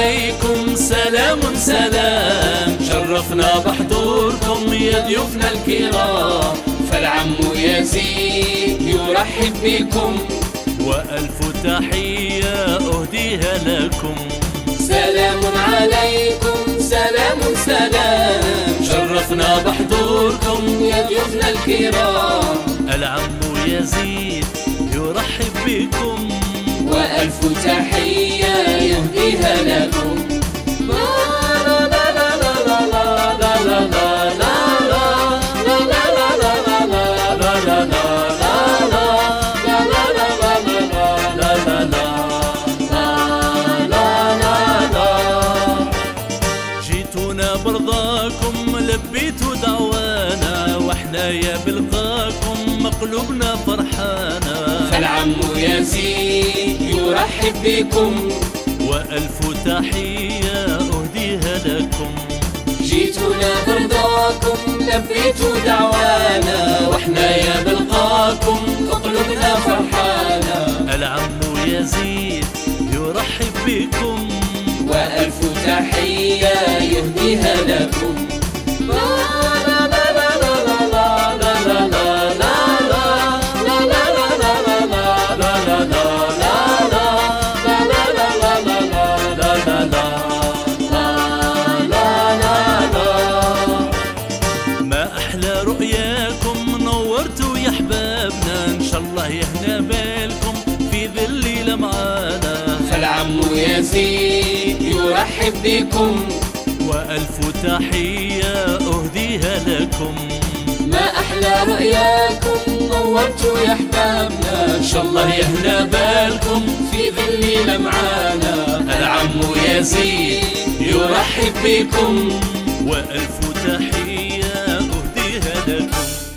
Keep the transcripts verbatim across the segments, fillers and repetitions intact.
عليكم سلام سلام، شرفنا بحضوركم يا ضيوفنا الكرام، فالعم يزيد يرحب بكم وألف تحية أهديها لكم. سلام عليكم سلام سلام، شرفنا بحضوركم يا ضيوفنا الكرام، العم يزيد يرحب بكم وألف تحية يهديها لكم. جيتونا برضاكم لبيتوا دعوانا، واحنا يا بلقاكم مقلوبنا فرحانا، فالعم يزيد يرحب بكم وألف تحية أهديها لكم. جيتونا برضاكم لبيتوا دعوانا، واحنا يا بلقاكم قلوبنا فرحانا، العم يزيد يرحب بكم وألف تحية يهديها لكم. ما أحلى رؤياكم نورتوا يا حبابنا، إن شاء الله يهنا بالكم في ذل لمعانا، فالعم يزيد يرحب بكم وألف تحية أهديها لكم. ما أحلى رؤياكم نورتوا يا أحبابنا، إن شاء الله يهنا بالكم في ظل لمعانا، العم يزيد يرحب بكم وألف تحية أهديها لكم.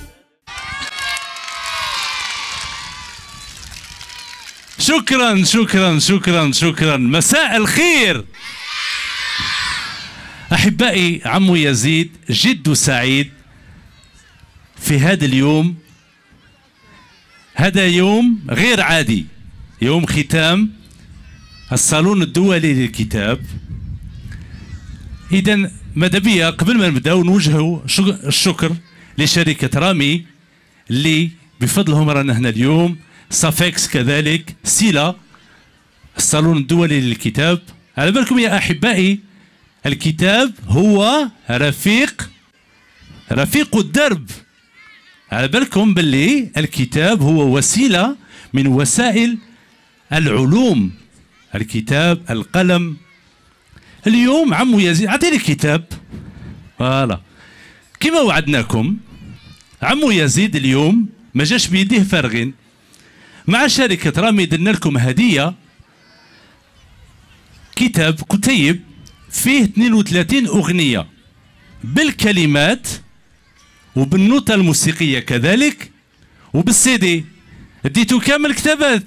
شكرا شكرا شكرا شكرا. مساء الخير أحبائي. عمو يزيد جد سعيد في هذا اليوم. هذا يوم غير عادي، يوم ختام الصالون الدولي للكتاب. إذن ماذا بيا قبل ما نبداو نوجهوا الشكر لشركة رامي اللي بفضلهم رانا هنا اليوم، صافيكس كذلك، سيلا، الصالون الدولي للكتاب. على بالكم يا أحبائي الكتاب هو رفيق رفيق الدرب. على بالكم باللي الكتاب هو وسيلة من وسائل العلوم، الكتاب القلم. اليوم عمو يزيد عطيني كتاب، فوالا كما وعدناكم. عمو يزيد اليوم ما جاش بيديه فارغين. مع شركة رامي درنا لكم هدية، كتاب كتيب فيه اثنين وثلاثين أغنية بالكلمات وبالنوتة الموسيقية كذلك وبالسيدي. اديتو كامل كتابات.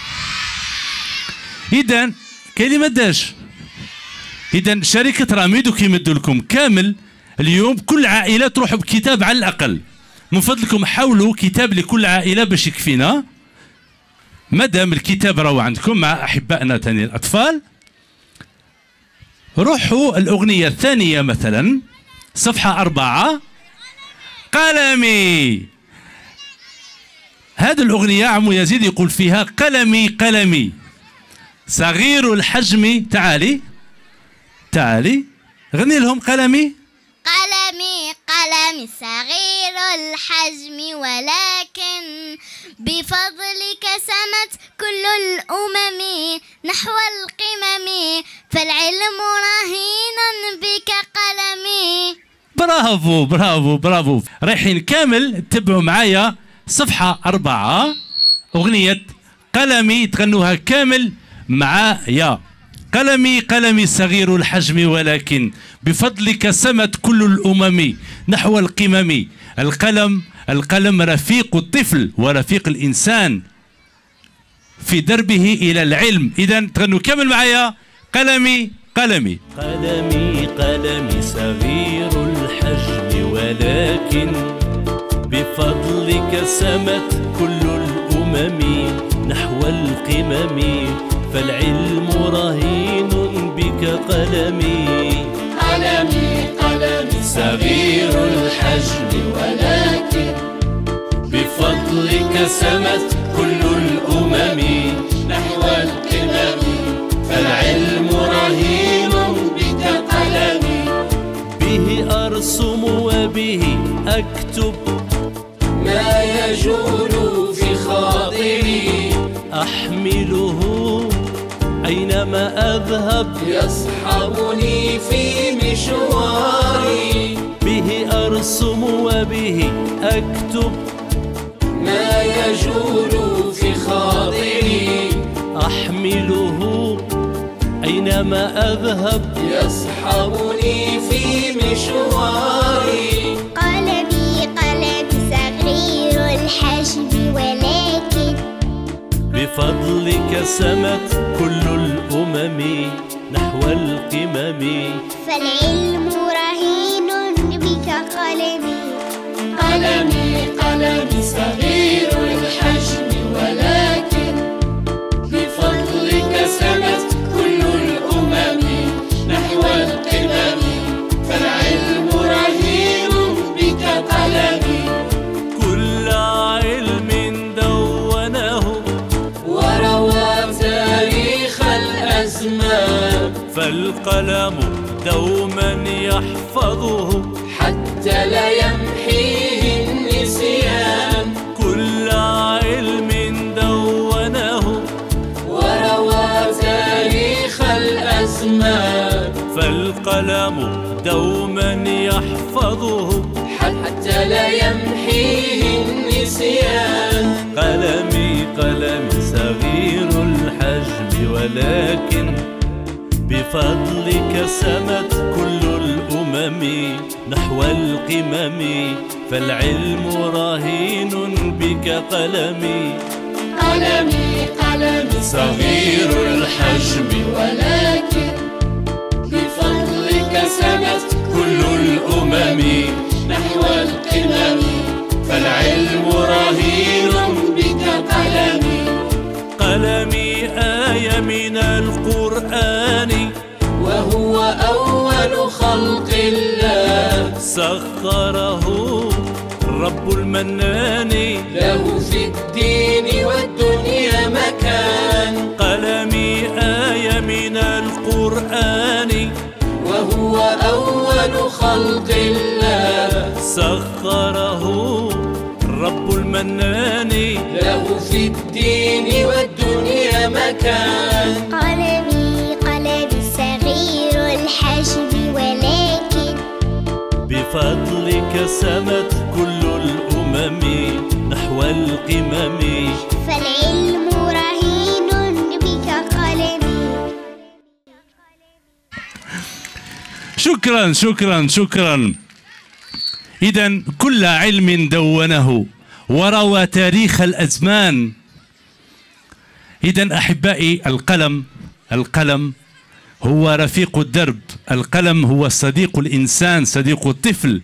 إذن كاين اللي ما داش. إذن شركة رامي دوك يمدوا لكم كامل. اليوم كل عائلة تروح بكتاب على الأقل. من فضلكم حاولوا كتاب لكل عائلة باش يكفينا. مادام الكتاب راهو عندكم مع أحبائنا ثاني الأطفال، روحوا الأغنية الثانية مثلا صفحة أربعة. قلمي. هذه الأغنية عمو يزيد يقول فيها قلمي قلمي صغير الحجم. تعالي تعالي غني لهم. قلمي قلمي قلمي صغير الحجم، ولكن بفضلك سمت كل الأمم نحو القمم، فالعلم رهين بك قلمي. برافو برافو برافو. رايحين كامل تتبعوا معايا صفحة أربعة أغنية قلمي، تغنوها كامل معايا. قلمي قلمي صغير الحجم، ولكن بفضلك سمت كل الأمم نحو القمم. القلم القلم رفيق الطفل ورفيق الإنسان في دربه إلى العلم. إذا تغنوا كامل معايا قلمي قلمي. قلمي قلمي صغير الحجم، ولكن بفضلك سمت كل الأمم نحو القمم، فالعلم رهين بك قلمي قلمي قلمي صغير الحجم ولكن بفضلك سمت كل الأمم نحو القمم فالعلم رهين بك قلمي به أرسم وبه أكتب ما يجول في خاطري أحمله أينما أذهب يصحبني في مشواري به أرسم وبه أكتب ما يجول في خاطري أحمله أينما أذهب يصحبني في مشواري قلمي قلمي صغير الحجم ولكن بفضلك سمت كل الأمم نحو القمم فالعلم رهين بك قلمي قلمي قلمي صغير الحجم ولكن بفضلك سمت كل الأمم نحو القمم فالعلم رهين بك قلمي كل علم دونه وروى تاريخ الأزمان فالقلم دوما يحفظه حتى لا يمحيه النسيان كل علم دونه وروى تاريخ الأزمان فالقلم دوما يحفظه حتى لا يمحيه النسيان قلمي قلمي صغير الحجم ولكن بفضلك سمت كل الأمم نحو القمم فالعلم رهين بك قلمي قلمي قلمي صغير الحجم ولكن بفضلك سمت كل الأمم نحو القمم فالعلم رهين بك قلمي قلمي آية من القرآن وهو أول خلق الله سخره رب المنان له في الدين والدنيا مكان قلمي آية من القرآن وهو أول خلق الله سخره رب المنان له في الدين والدنيا مكان قلمي قلمي صغير الحجم ولكن بفضلك سمت كل الأمم نحو القمم فالعلم رهين بك قلمي شكرا شكرا شكرا. إذن كل علم دونه وروى تاريخ الأزمان. إذن أحبائي القلم القلم هو رفيق الدرب، القلم هو صديق الإنسان، صديق الطفل.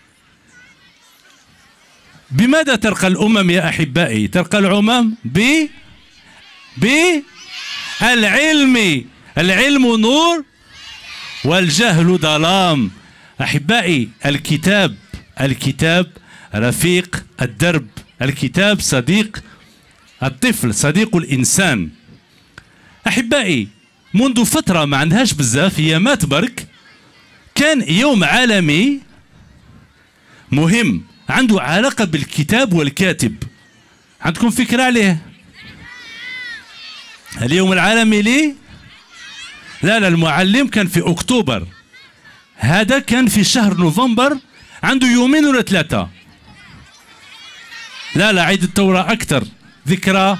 بماذا ترقى الأمم يا أحبائي؟ ترقى الأمم ب بالعلم. العلم نور والجهل ظلام. أحبائي الكتاب الكتاب رفيق الدرب، الكتاب صديق الطفل، صديق الإنسان. أحبائي منذ فترة ما عندهاش بزاف أيامات برك كان يوم عالمي مهم عنده علاقة بالكتاب والكاتب. عندكم فكرة عليه؟ اليوم العالمي ليه؟ لا لا المعلم كان في أكتوبر، هذا كان في شهر نوفمبر، عنده يومين ولا ثلاثة. لا لا عيد الثورة أكثر، ذكرى.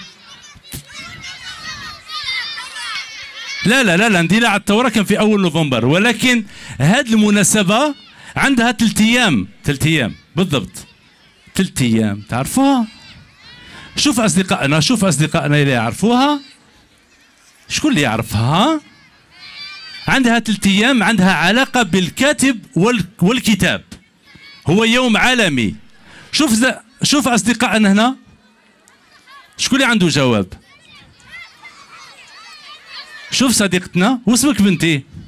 لا لا لا لا ندير على الثورة كان في أول نوفمبر، ولكن هذه المناسبة عندها ثلاث أيام، ثلاث أيام بالضبط، ثلاث أيام تعرفوها؟ شوف أصدقائنا، شوف أصدقائنا اللي يعرفوها، شكون اللي يعرفها؟ عندها ثلاث أيام، عندها علاقة بالكاتب والكتاب، هو يوم عالمي. شوف شوف أصدقائنا هنا، شكون اللي عنده جواب؟ شوف صديقتنا، واسمك بنتي؟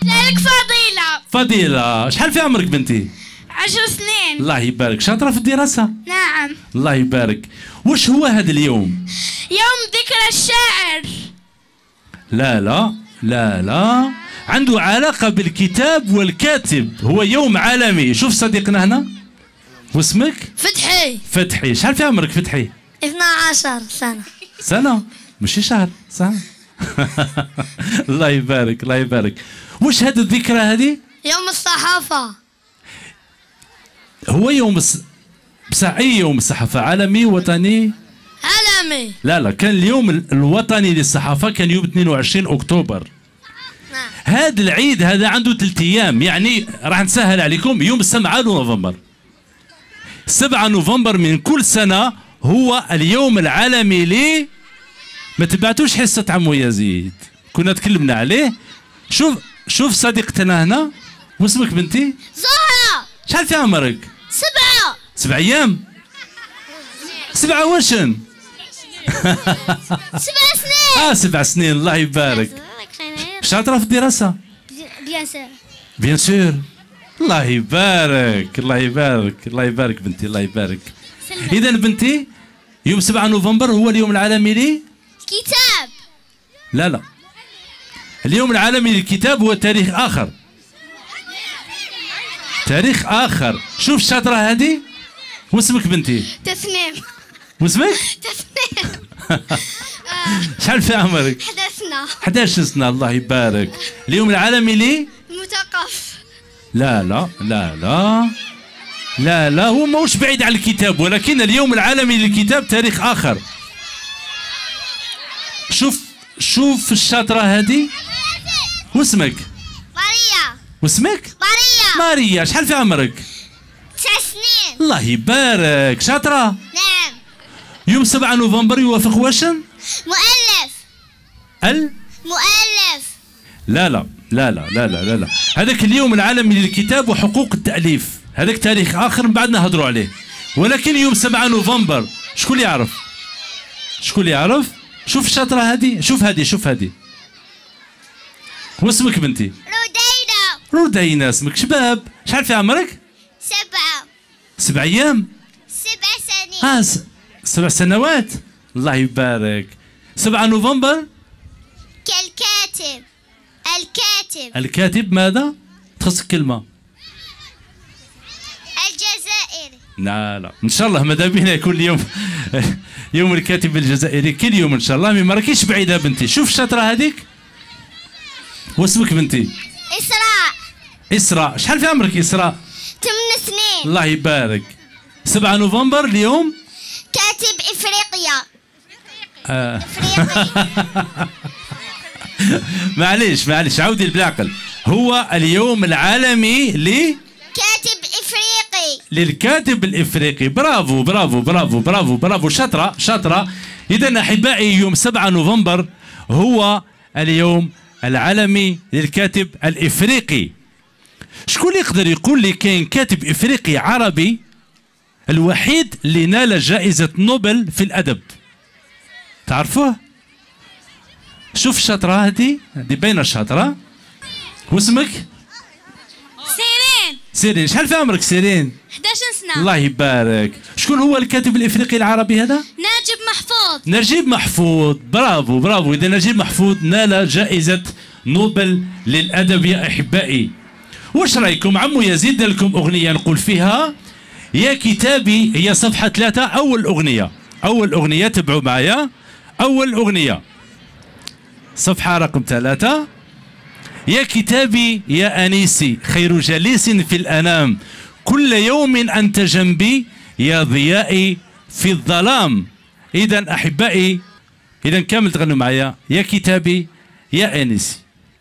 لك فضيلة. فضيلة، شحال في عمرك بنتي؟ عشر سنين. الله يبارك، شاطرة في الدراسة؟ نعم. الله يبارك. وش هو هذا اليوم؟ يوم ذكرى الشاعر. لا لا لا لا، عنده علاقة بالكتاب والكاتب، هو يوم عالمي. شوف صديقنا هنا، واسمك؟ فتحي. فتحي، شحال في عمرك فتحي؟ اثنا عشر سنة. سنة ماشي شهر، سنة. الله يبارك الله يبارك. وش هذه الذكرى هذه؟ يوم الصحافة. هو يوم الص... بصح أي يوم الصحافة؟ عالمي وطني؟ عالمي. لا لا، كان اليوم الوطني للصحافة كان يوم اثنين وعشرين أكتوبر. نعم. هذا العيد هذا عنده ثلاث أيام، يعني راح نسهل عليكم. يوم سبعة نوفمبر، سبعة نوفمبر من كل سنة هو اليوم العالمي لي. ما تبعتوش حصة عمو يزيد، كنا تكلمنا عليه. شوف شوف صديقتنا هنا، واسمك بنتي؟ زهرة. شحال في عمرك؟ سبعة. سبع أيام؟ سبعة وشن؟ سبع سنين. اه سبع سنين، الله يبارك. شاطرة في الدراسة؟ بيان سور. بيان سور. الله يبارك الله يبارك الله يبارك بنتي، الله يبارك. إذا بنتي، يوم سبعة نوفمبر هو اليوم العالمي لي كتاب. لا لا، اليوم العالمي للكتاب هو تاريخ آخر، تاريخ آخر. شوف الشاطرة هذه، واسمك بنتي؟ تسنيم. واسمك؟ تسنيم. شحال في عمرك؟ حدثنا. أحد عشر سنة، الله يبارك. اليوم العالمي لي مثقف. لا لا لا لا لا لا، هو ماهوش بعيد عن الكتاب، ولكن اليوم العالمي للكتاب تاريخ آخر. شوف شوف الشاطرة هذه، واسمك؟ ماريا. واسمك؟ ماريا. ماريا، شحال في عمرك؟ تسع سنين. الله يبارك، شاطرة. نعم. يوم سبعة نوفمبر يوافق واشن؟ مؤلف. ال؟ مؤلف. لا لا لا لا لا لا لا لا، هذاك اليوم العالمي للكتاب وحقوق التأليف، هذاك تاريخ آخر من بعد نهضروا عليه. ولكن يوم سبعة نوفمبر شكون اللي يعرف؟ شكون اللي يعرف؟ شوف الشاطرة هذه، شوف هذه شوف هذه. واسمك بنتي؟ رودينا. رودينا، اسمك شباب. شحال في عمرك؟ سبعة. سبع أيام؟ سبع سنين. آه س... سبع سنوات، الله يبارك. سبعة نوفمبر كالكاتب. الكاتب. الكاتب ماذا؟ تخصك كلمة. الجزائري. لا لا، ان شاء الله ماذا بينا يكون اليوم يوم الكاتب الجزائري كل يوم ان شاء الله. ما راكيش بعيده بنتي. شوف الشاطره هذيك، واسمك بنتي؟ إسراء. اسراء، شحال في عمرك اسراء؟ ثمان سنين. الله يبارك. سبعة نوفمبر اليوم كاتب إفريقيا. آه. إفريقي. معليش معليش، عودي بالعقل. هو اليوم العالمي ل كاتب إفريقي. للكاتب الإفريقي. برافو برافو برافو برافو برافو، شاطرة شاطرة. إذا أحبائي، يوم سبعة نوفمبر هو اليوم العالمي للكاتب الإفريقي. شكون يقدر يقول لي كاين كاتب إفريقي عربي الوحيد اللي نال جائزة نوبل في الأدب؟ تعرفوه؟ شوف الشاطرة هذه، هذه باينة الشاطرة. واسمك؟ سيرين. سيرين، شحال في عمرك سيرين؟ إحدى عشر سنة. الله يبارك. شكون هو الكاتب الإفريقي العربي هذا؟ نجيب محفوظ. نجيب محفوظ، برافو برافو. إذا نجيب محفوظ نال جائزة نوبل للأدب يا أحبائي. واش رايكم عمو يزيد دار لكم أغنية نقول فيها يا كتابي، هي صفحة ثلاثة، أول أغنية، أول أغنية تبعوا معايا. أول أغنية صفحة رقم ثلاثة. يا كتابي يا أنيسي، خير جليس في الأنام، كل يوم أنت جنبي يا ضيائي في الظلام. إذا أحبائي، إذا كامل تغنوا معايا يا كتابي يا أنيسي.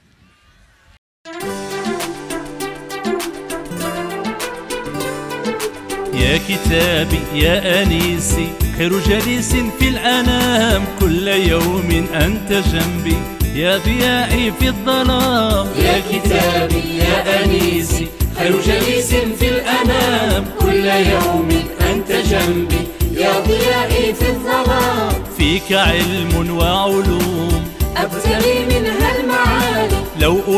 يا كتابي يا أنيسي، خير جليس في الأنام، كل يوم أنت جنبي يا ضيائي في الظلام. يا كتابي يا أنيسي، خير جليس في الأنام، كل يوم أنت جنبي يا ضيائي في الظلام. فيك علم وعلوم أبتغي منها المعالي، لو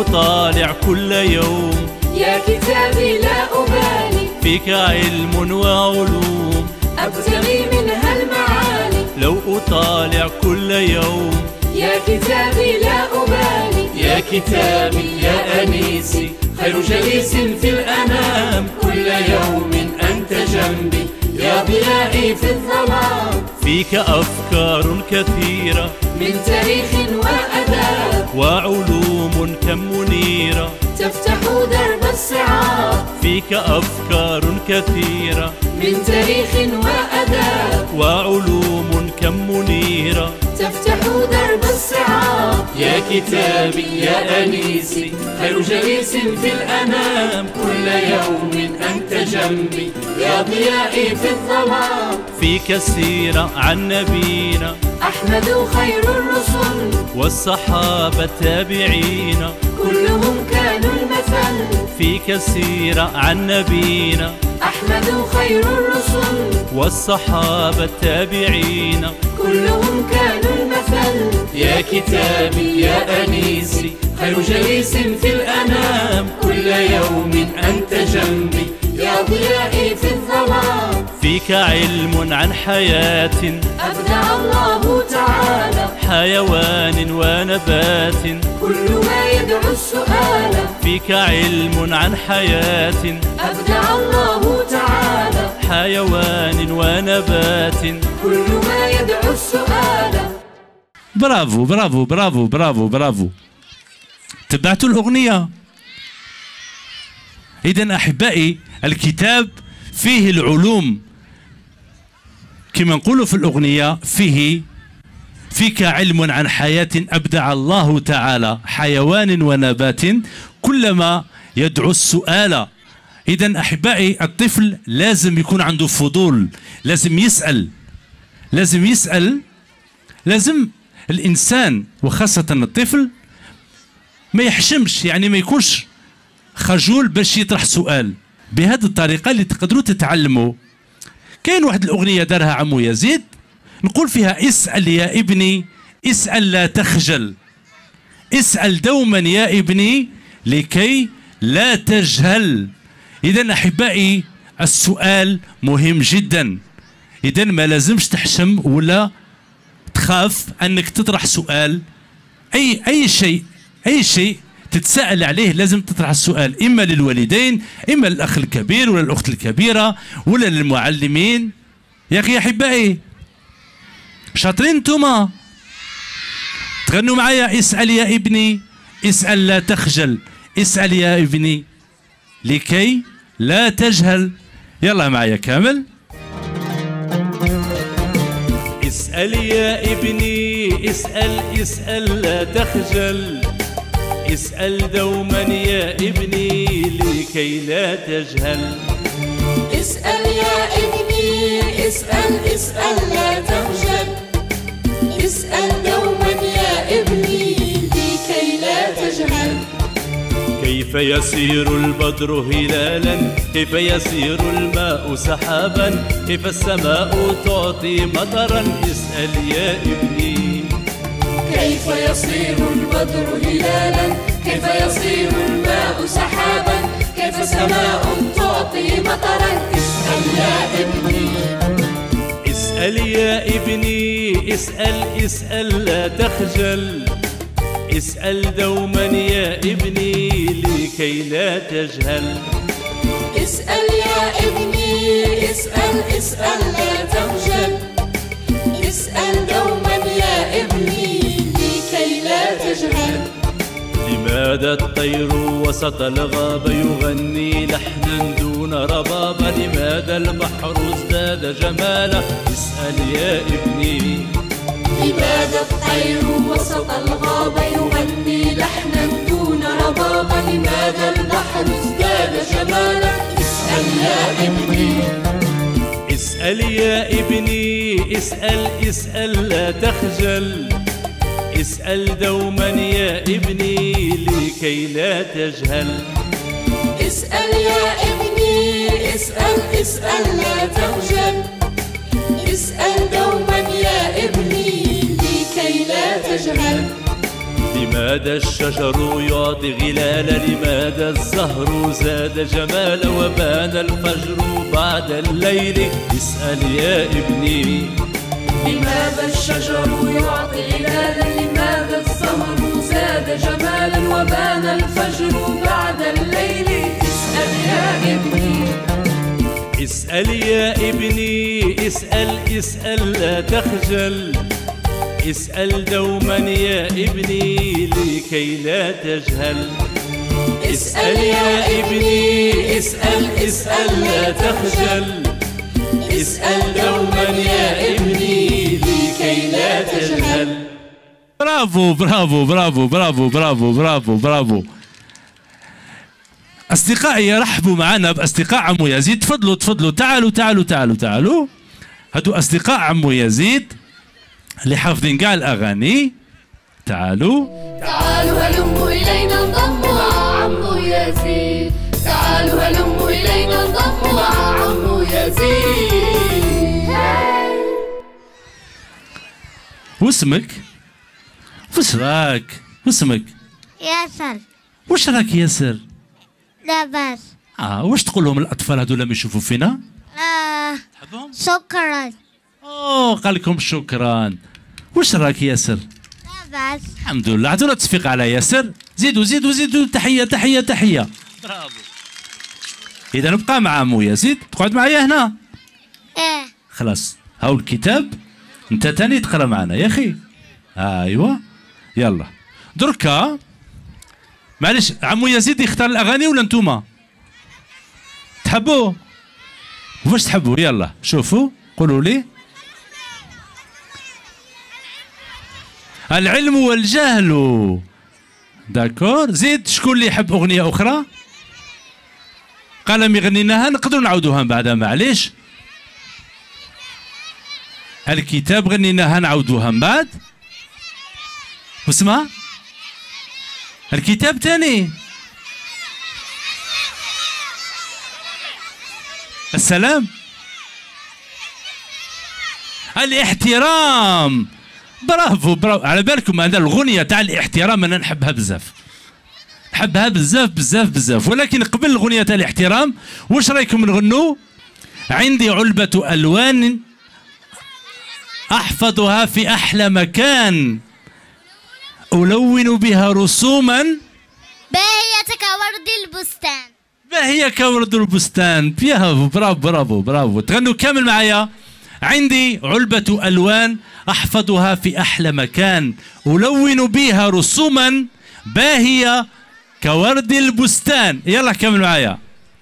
أطالع كل يوم يا كتابي لا أبالي، فيك علم وعلوم أبتغي منها المعالي. لو أطالع كل يوم يا كتابي لا أبالي، يا كتابي يا أنيسي، خير جليس في الأنام، كل يوم أنت جنبي يا ضيائي في الظلام. فيك أفكار كثيرة من تاريخ وأداب، وعلوم كم منيرة تفتح درب الصعاب. فيك أفكار كثيرة من تاريخ وأداب، وعلوم كم منيرة تفتح درب الصعاب. يا كتابي يا أنيسي، خير جليس في الأنام، كل يوم أنت جنبي يا ضيائي في الظلام. فيك سيرة عن نبينا أحمد خير الرسل، والصحابة التابعين كلهم كانوا المثل. فيك سيرة عن نبينا أحمد خير الرسل، والصحابة التابعين كلهم كانوا المثل. يا كتابي يا أنيسي، خير جليس في الأنام، كل يوم أنت جنبي يا ضيائي في الظلام. فيك علم عن حياة أبدع الله تعالى، حيوان ونبات كل ما يدعو السؤال. فيك علم عن حياة أبدع الله تعالى، حيوان ونبات كل ما يدعو السؤال. برافو برافو برافو برافو برافو. تبعتوا الأغنية؟ إذن أحبائي الكتاب فيه العلوم كما نقولوا في الأغنية، فيه فيك علم عن حياة أبدع الله تعالى، حيوان ونبات كلما يدعو السؤال. إذن أحبائي الطفل لازم يكون عنده فضول، لازم يسأل، لازم يسأل، لازم الإنسان وخاصة الطفل ما يحشمش، يعني ما يكونش خجول باش يطرح سؤال. بهذه الطريقة اللي تقدروا تتعلموا. كاين واحد الأغنية دارها عمو يزيد نقول فيها: اسأل يا ابني اسأل لا تخجل، اسأل دوما يا ابني لكي لا تجهل. إذا أحبائي السؤال مهم جدا، إذا ما لازمش تحشم ولا تخاف أنك تطرح سؤال. أي أي شيء أي شيء تتساءل عليه لازم تطرح السؤال، إما للوالدين، إما للأخ الكبير ولا الأخت الكبيرة ولا للمعلمين. يا أخي أحبائي شاطرين انتوما؟ تغنوا معايا: اسأل يا ابني اسأل لا تخجل، اسأل يا ابني لكي لا تجهل. يلا معايا كامل: اسأل يا ابني اسأل اسأل لا تخجل، اسأل دوما يا ابني لكي لا تجهل. اسأل يا ابني اسأل اسأل لا تخجل، اسأل دوما يا ابني لكي لا تجهل. كيف يسير البدر هلالا، كيف يسير الماء سحابا، كيف السماء تعطي مطرا، اسأل يا ابني. كيف يصير البدر هلالا، كيف يصير الماء سحابا، كيف السماء تعطي مطرا، اسأل يا ابني. اسأل يا ابني اسأل اسأل لا تخجل، اسأل دوما يا ابني لكي لا تجهل. اسأل يا ابني اسأل اسأل لا تخجل، اسأل دوما يا ابني لكي لا تجهل. لماذا الطير وسط الغابة يغني لحنا دون ربابة، لماذا البحر ازداد جمالا، اسأل يا ابني. لماذا الطير وسط الغابة يغني لحنا دون ربابة، لماذا البحر ازداد جمالا، اسأل يا ابني. اسأل يا ابني اسأل اسأل لا تخجل، اسأل دوما يا ابني لكي لا تجهل. اسأل يا ابني اسأل اسأل لا تخجل، اسأل دوما يا ابني لكي لا تجهل. لماذا الشجر يعطي غلالا؟ لماذا الزهر زاد جمالا؟ وبان الفجر بعد الليل. اسأل يا ابني. لماذا الشجر يعطي غلالا؟ لماذا الزهر زاد جمالا؟ وبان الفجر بعد الليل. اسأل يا ابني. اسأل يا ابني، اسأل اسأل لا تخجل. اسأل دوما يا ابني لكي لا تجهل. اسأل يا ابني، اسأل اسأل لا تخجل. اسأل دوما يا ابني لكي لا تجهل. برافو برافو برافو برافو برافو برافو برافو. أصدقائي رحبوا معنا بأصدقاء عمو يزيد. تفضلوا تفضلوا، تعالوا تعالوا تعالوا تعالوا. هادو أصدقاء عمو يزيد اللي حافظين كاع الأغاني. تعالوا تعالوا هلموا إلينا انضموا مع عمو يزيد. تعالوا هلموا إلينا انضموا مع عمو يزيد. واسمك؟ وش راك؟ واسمك؟ ياسر. وش راك ياسر؟ لاباس. اه واش تقول لهم الأطفال هذو لما يشوفوا فينا؟ آه. تحبهم؟ شكرا. اوه قال لكم شكرا. وش راك ياسر؟ لاباس. الحمد لله. عطونا تصفيق على ياسر. زيدوا زيدوا زيدوا. تحية تحية تحية. برافو. إذا نبقى مع عمو يزيد. تقعد معايا هنا؟ ايه. خلاص هاو الكتاب. انت تاني تقرا معنا يا اخي. ايوا يلا دركا. معليش عمو يزيد يختار الاغاني ولا نتوما تحبوا؟ واش تحبوا؟ يلا شوفوا قولوا لي. العلم والجهل. داكور. زيد شكون اللي يحب اغنيه اخرى؟ قال يغنيناها نقدروا نعاودوها من بعدها معليش. الكتاب غنيناها نعاودوها من بعد. واسمها الكتاب تاني. السلام. الاحترام. برافو برافو. على بالكم هذا الغنية تاع الاحترام انا نحبها بزاف. نحبها بزاف بزاف بزاف. ولكن قبل الغنية تاع الاحترام واش رايكم نغنوا؟ عندي علبة ألوان أحفظها في أحلى مكان ألون بها رسوما باهية كورد البستان. باهية كورد البستان. برافو برافو برافو برافو. تغنوا كامل معايا. عندي علبة ألوان أحفظها في أحلى مكان ألون بها رسوما باهية كورد البستان. يلا كامل معايا.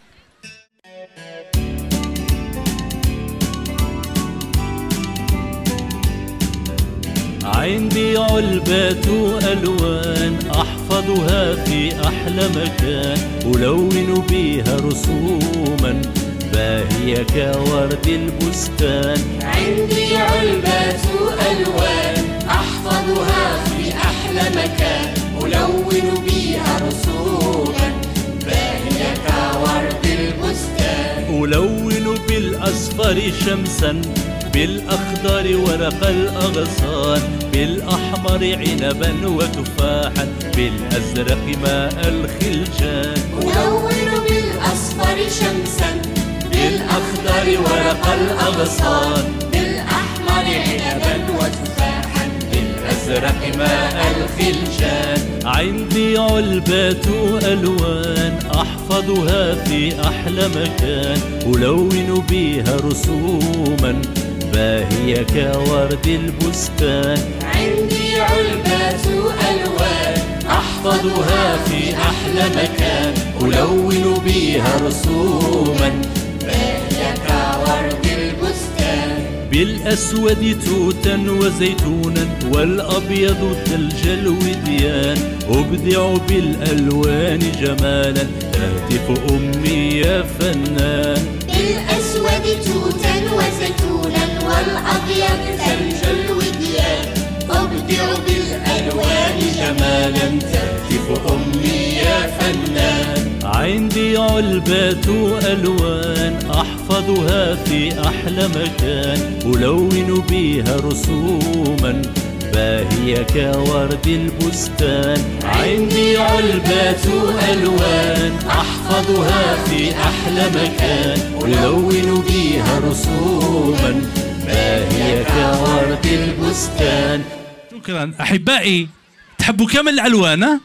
عندي علبة ألوان أحفظها في أحلى مكان ألون بها رسوما باهية كورد البستان. عندي علبة ألوان أحفظها في أحلى مكان ألون بها رسوما باهية كورد البستان. ألون بالأصفر شمسا بالأخضر ورق الأغصان بالأحمر عنبا وتفاحا بالأزرق ماء الخلجان. ألون بالأصفر شمسا بالأخضر ورق الأغصان بالأحمر عنبا وتفاحا بالأزرق ماء الخلجان. عندي علبة ألوان أحفظها في أحلى مكان ألون بها رسوما باهية كورد البستان. عندي علبة ألوان أحفظها في أحلى مكان ألون بها رسوما باهية كورد البستان. بالأسود توتا وزيتونا والأبيض ثلج الوديان أبدع بالألوان جمالا تهتف أمي يا فنان. بالأسود توتا وزيتونا والأبيض ثلج الوديان أبدع بالألوان جمالا تهتف أمي يا فنان. عندي علبة ألوان أحفظها في أحلى مكان ألون بها رسوما باهية كورد البستان. عندي علبة ألوان أحفظها في أحلى مكان، ألون بيها رسوما باهية كورد البستان. شكرا أحبائي. تحبوا كامل الألوان؟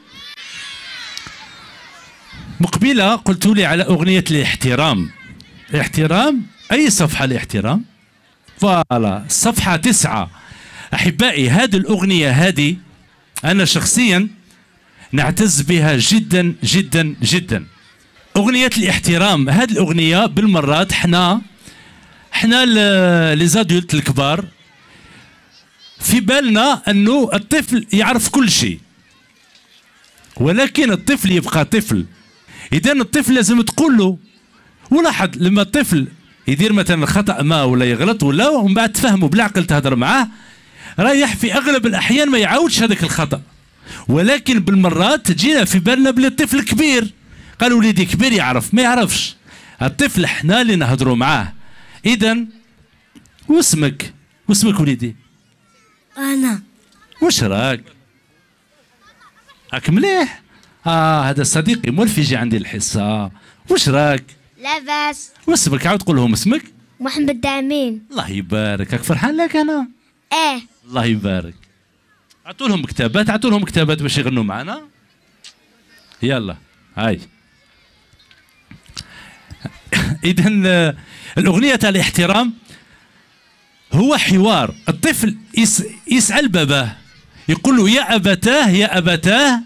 مقبلة قلت لي على أغنية الاحترام. الاحترام أي صفحة الاحترام؟ فوالا صفحة تسعة. أحبائي هذه الأغنية هذه أنا شخصيا نعتز بها جدا جدا جدا. أغنية الاحترام هذه الأغنية بالمرات حنا حنا لي زادولت الكبار في بالنا أنه الطفل يعرف كل شيء، ولكن الطفل يبقى طفل. إذا الطفل لازم تقول له. ولاحظ لما الطفل يدير مثلا خطأ ما ولا يغلط ولا ومن بعد تفهمه بالعقل تهضر معاه، رايح في أغلب الأحيان ما يعاودش هذاك الخطأ. ولكن بالمرات تجينا في بالنا بلي الطفل كبير، قال وليدي كبير يعرف، ما يعرفش. الطفل احنا اللي نهضروا معاه. إذا واسمك؟ واسمك وليدي؟ أنا. واش راك؟ راك مليح؟ اه هذا صديقي مولف يجي عندي الحصه. واش راك؟ لاباس. واسمك؟ عاود قول لهم اسمك. محمد امين. الله يبارك. راك فرحان لك انا؟ ايه. الله يبارك. عطوا لهم كتابات، عطوا لهم كتابات باش يغنوا معنا. يلا هاي. اذا الاغنيه تاع الاحترام هو حوار. الطفل يس يسال باباه يقول له يا ابتاه يا ابتاه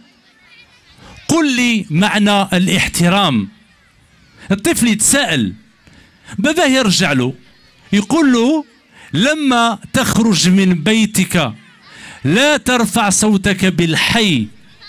قل لي معنى الاحترام. الطفل يتساءل، باباه يرجع له يقول له لما تخرج من بيتك لا ترفع صوتك بالحي،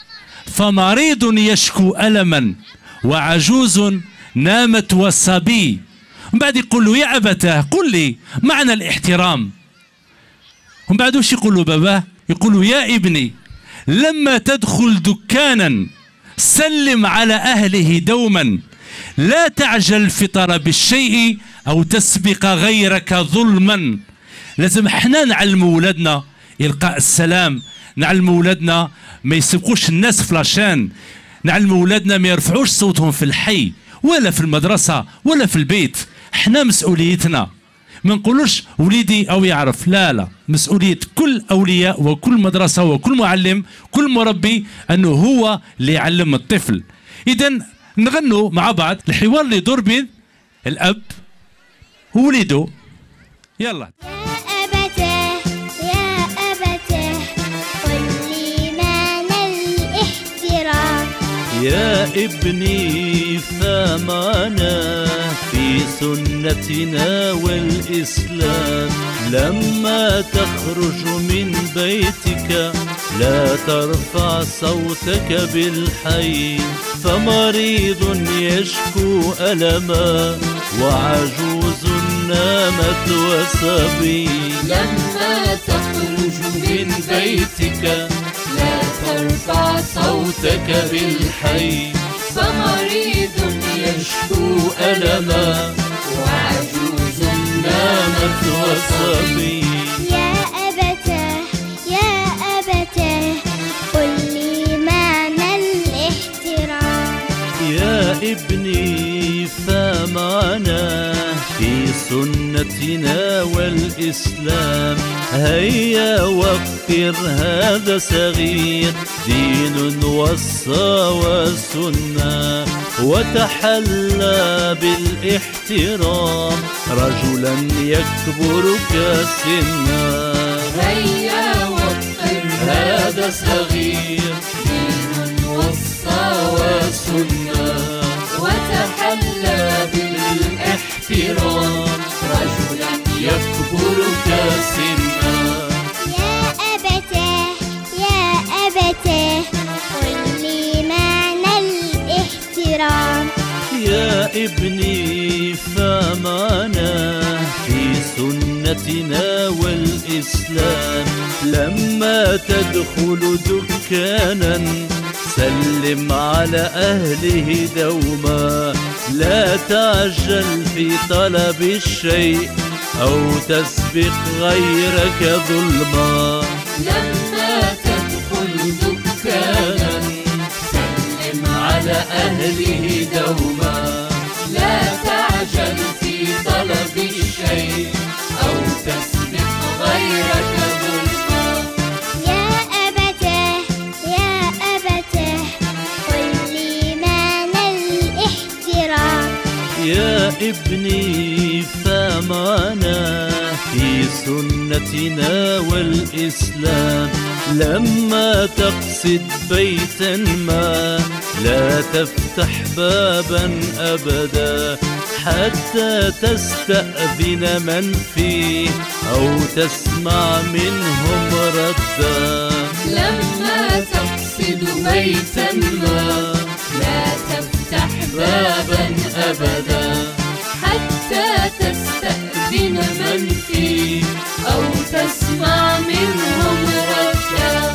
فمريض يشكو ألما وعجوز نامت والصبي. ومن بعد يقول له يا أبتاه قل لي معنى الاحترام. ومن بعد وش يقول له باباه؟ يقول له يا ابني لما تدخل دكانا سلم على أهله دوما، لا تعجل في طلب الشيء أو تسبق غيرك ظلما. لازم احنا نعلموا ولادنا إلقاء السلام، نعلموا ولادنا ما يسبقوش الناس في لاشان، نعلموا ولادنا ما يرفعوش صوتهم في الحي ولا في المدرسة ولا في البيت. احنا مسؤوليتنا ما نقولوش وليدي أو يعرف، لا لا، مسؤولية كل أولياء وكل مدرسة وكل معلم كل مربي أنه هو اللي يعلم الطفل. إذا نغنوا مع بعض الحوار اللي يدور بين الأب ووليده. يلا. يا أبتاه يا أبتاه قل لي معنى الاحترام. يا ابني فمعنا في سنتنا والإسلام، لما تخرج من بيتك لا ترفع صوتك بالحي، فمريض يشكو ألما وعجوز نامت وصبي. لما تخرج من بيتك لا ترفع صوتك بالحي، فمريض يشكو ألما وعجوز نامت وصبي. يا أبتاه يا أبتاه قل لي معنى الاحترام. يا ابني فمعنا في سنتنا والإسلام، هيا وقر هذا صغير دين وصى وسنة، وتحلى بالاحترام رجلا يكبرك سنا. هيا وقر هذا صغير دين وصى وسنة، وتحلى بالاحترام رجلا يكبرك سنا. يا أبتاه يا أبتاه قل لي معنى الاحترام. يا ابني فمعنا في سنتنا والإسلام، لما تدخل دكانا سلم على أهله دوما، لا تعجل في طلب الشيء أو تسبق غيرك ظلما. لما تدخل دكانا سلم على أهله دوما، لا تعجل في طلب الشيء أو تسبق غيرك ظلما. يا أبتاه يا أبتاه قل لي معنى الاحترام. يا ابني فمعنا في سنتنا والإسلام، لما تقصد بيتا ما لا تفتح بابا أبدا حتى تستأذن من فيه أو تسمع منهم ردا. لما تقصد بيتا ما لا تفتح بابا أبدا حتى تستأذن من فيه أو تسمع منهم ردا.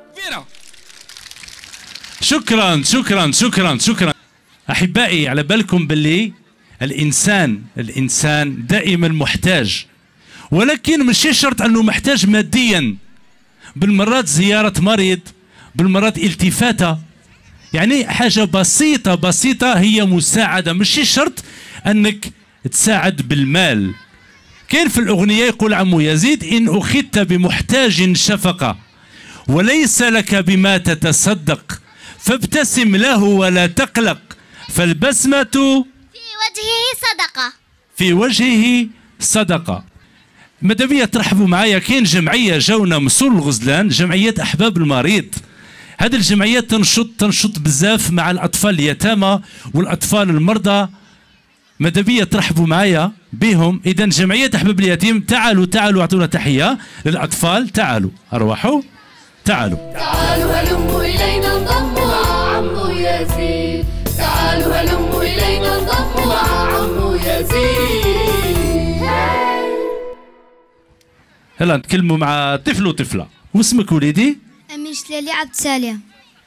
شكرا شكرا شكرا شكرا. أحبائي، على بالكم باللي الإنسان الإنسان دائما محتاج، ولكن مش شرط أنه محتاج ماديا، بالمرات زيارة مريض، بالمرات التفاتة، يعني حاجة بسيطة بسيطة هي مساعدة، مش شرط أنك تساعد بالمال. كان في الأغنية يقول عمو يزيد: إن أخذت بمحتاج شفقة وليس لك بما تتصدق فابتسم له ولا تقلق فالبسمة في وجهه صدقة. في وجهه صدقة. ماذا بيا ترحبوا معايا، كاين جمعية جاونا من سور الغزلان، جمعية أحباب المريض. هذه الجمعيات تنشط تنشط بزاف مع الأطفال اليتامى والأطفال المرضى. ماذا بيا ترحبوا معايا بهم. إذا جمعية أحباب اليتيم، تعالوا تعالوا أعطونا تحية للأطفال. تعالوا أرواحوا، تعالوا تعالوا هلموا إلينا انضموا مع عمو يزيد. تعالوا هلموا إلينا انضموا مع عمو يزيد. هلا نتكلموا مع طفل وطفلة. واسمك وليدي؟ أمير شلالي عبد سالم.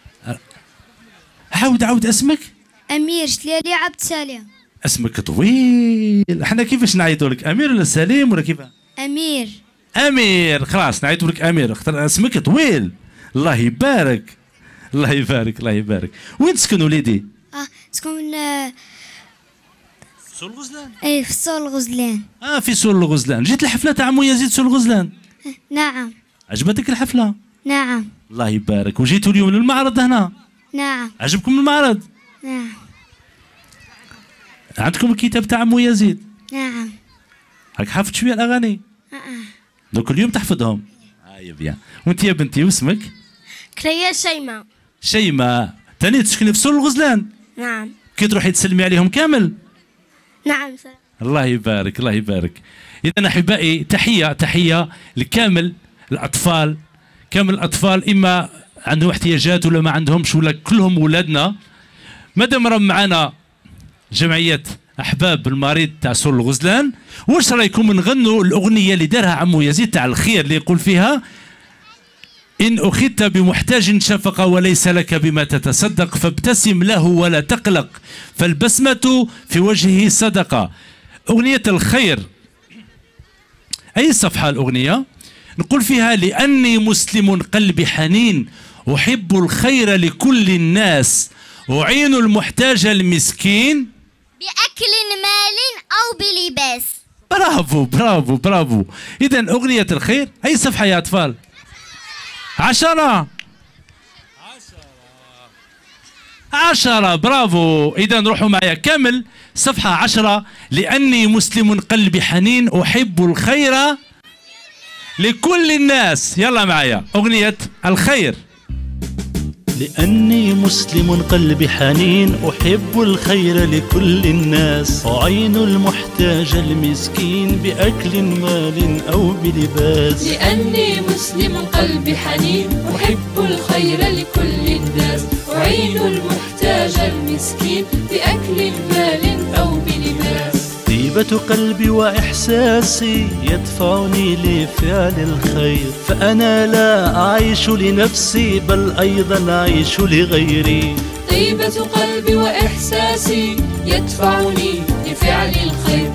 عاود عاود اسمك. أمير شلالي عبد سالم. اسمك طويل، احنا كيفاش نعيطوا لك؟ أمير ولا سليم ولا كيف؟ أمير. أمير، خلاص نعيطوا لك أمير، اختار اسمك طويل. الله يبارك الله يبارك الله يبارك. وين تسكن وليدي؟ اه تكون آه سور الغزلان. اي في سور الغزلان. اه في سور الغزلان. جيت الحفلة تاع عمو يزيد سور الغزلان؟ نعم. عجبتك الحفلة؟ نعم. الله يبارك. وجيتوا اليوم للمعرض هنا؟ نعم. عجبكم المعرض؟ نعم. عندكم الكتاب تاع عمو يزيد؟ نعم. هاك حافظ شوية الأغاني؟ اه دوك اليوم تحفظهم؟ اه يا بيان. وانت يا بنتي واسمك؟ كريا شيماء. شيماء. تاني تسكني في سور الغزلان؟ نعم. كي تروحي تسلمي عليهم كامل؟ نعم. سلام. الله يبارك الله يبارك. إذا أحبائي، تحية تحية لكامل الأطفال، كامل الأطفال، إما عندهم احتياجات ولا ما عندهمش ولا كلهم ولادنا. مادام راه معنا جمعية أحباب المريض تاع سور الغزلان، واش رايكم نغنوا الأغنية اللي دارها عمو يزيد تاع الخير، اللي يقول فيها: إن أخذت بمحتاج شفقة وليس لك بما تتصدق فابتسم له ولا تقلق فالبسمة في وجهه صدقة. أغنية الخير. أي صفحة الأغنية؟ نقول فيها: لأني مسلم قلبي حنين أحب الخير لكل الناس أعين المحتاج المسكين بأكل مال أو بلباس. برافو برافو برافو. إذا أغنية الخير. أي صفحة يا أطفال؟ عشرة عشرة. برافو. إذا نروحوا معايا كامل صفحة عشرة. لأني مسلم قلبي حنين أحب الخير لكل الناس. يلا معايا أغنية الخير. لأني مسلم قلبي حنين أحب الخير لكل الناس أعين المحتاج المسكين بأكل مال أو بلباس. لأني مسلم قلبي حنين أحب الخير لكل الناس أعين المحتاج المسكين بأكل مال أو بلباس. طيبة قلبي وإحساسي يدفعني لفعل الخير، فأنا لا أعيش لنفسي بل أيضا أعيش لغيري. طيبة قلبي وإحساسي يدفعني لفعل الخير،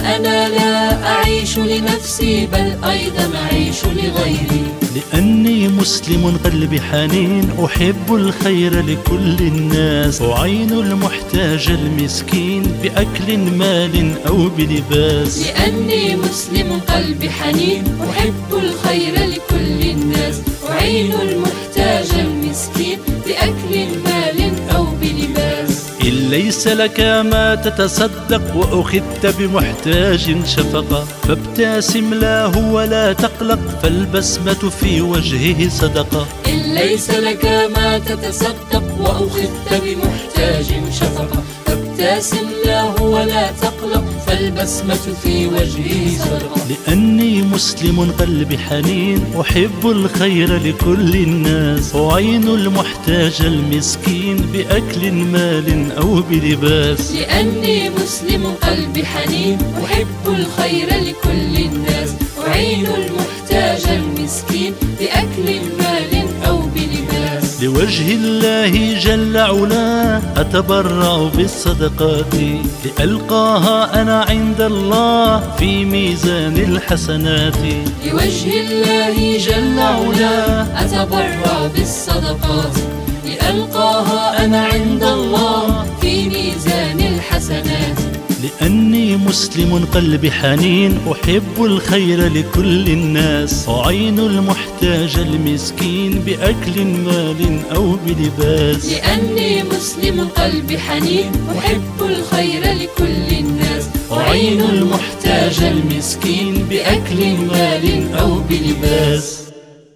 فأنا لا أعيش لنفسي بل أيضا أعيش لغيري. لأني مسلم قلبي حنين أحب الخير لكل الناس أعين المحتاج المسكين بأكل مال أو بلباس. لأني مسلم قلبي حنين أحب الخير لكل الناس أعين المحتاج المسكين بأكل مال أو بلباس. إن ليس لك ما تتصدق وأخذت بمحتاج شفقة فابتسم له ولا تقلق فالبسمة في وجهه صدقة. إن ليس لك ما تتصدق وأخذت بمحتاج شفقة فابتسم له ولا تقلق فالبسمة في وجهه صدقة. لأني مسلم قلبي حنين أحب الخير لكل الناس أعين المحتاج المسكين بأكل مال أو بلباس. لأني مسلم قلبي حنين أحب الخير لكل الناس أعين المحتاج المسكين بأكل مال أو بلباس. لوجه الله جل علاه أتبرع بالصدقات لألقاها أنا عند الله في ميزان الحسنات. لوجه الله جل علاه أتبرع بالصدقات لألقاها أنا عند الله في ميزان الحسنات. لأني مسلم قلبي حنين أحب الخير لكل الناس أعين المحتاج المسكين بأكل مال أو بلباس. لأني مسلم قلبي حنين أحب الخير لكل الناس أعين المحتاج المسكين بأكل مال أو بلباس.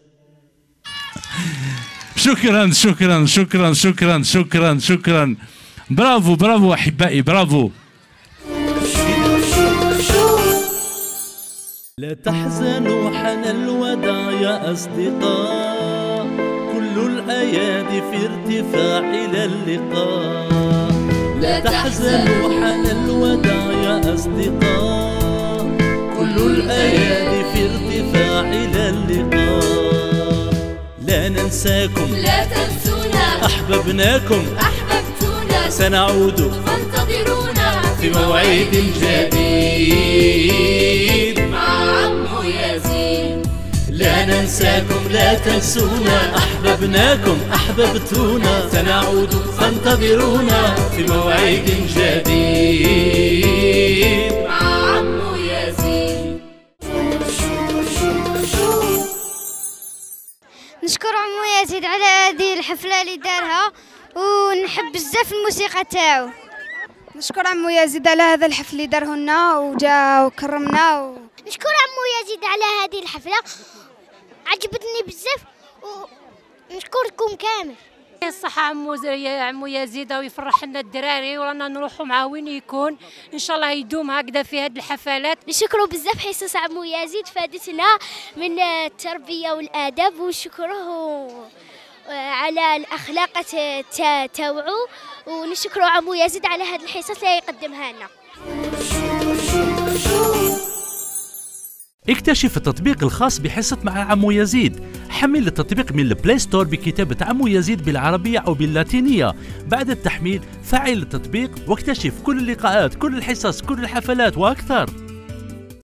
شكرا شكرا شكرا شكرا شكرا شكرا. برافو برافو أحبائي برافو. لا تحزنوا حان الوداع يا أصدقاء كل الأيادي في ارتفاع إلى اللقاء. لا تحزنوا حان الوداع يا أصدقاء كل الأيادي في ارتفاع إلى اللقاء. لا ننساكم لا تنسونا أحببناكم أحببتونا سنعود فانتظرونا في موعد جديد مع عمو يزيد. لا ننساكم لا تنسونا أحببناكم أحببتونا سنعود فانتظرونا في موعد جديد مع عمو يزيد. نشكر عمو يزيد على هذه الحفلة اللي دارها ونحب بزاف الموسيقى تاعو. نشكر عمو يزيد على هذا الحفل اللي داره لنا وجا وكرمنا و... نشكر عمو يزيد على هذه الحفلة عجبتني بزاف ونشكركم كامل. الصحة عمو عمو يزيد ويفرح لنا الدراري ورانا نروحوا معاه وين يكون ان شاء الله يدوم هكذا في هذه الحفلات. نشكروا بزاف حصص عمو يزيد فادتنا من التربية والآداب ونشكره على الأخلاق تاوعو ونشكروا عمو يزيد على هذه الحصص اللي يقدمها لنا. اكتشف التطبيق الخاص بحصة مع عمو يزيد. حمل التطبيق من البلاي ستور بكتابة عمو يزيد بالعربية أو باللاتينية. بعد التحميل فعل التطبيق واكتشف كل اللقاءات كل الحصص كل الحفلات وأكثر.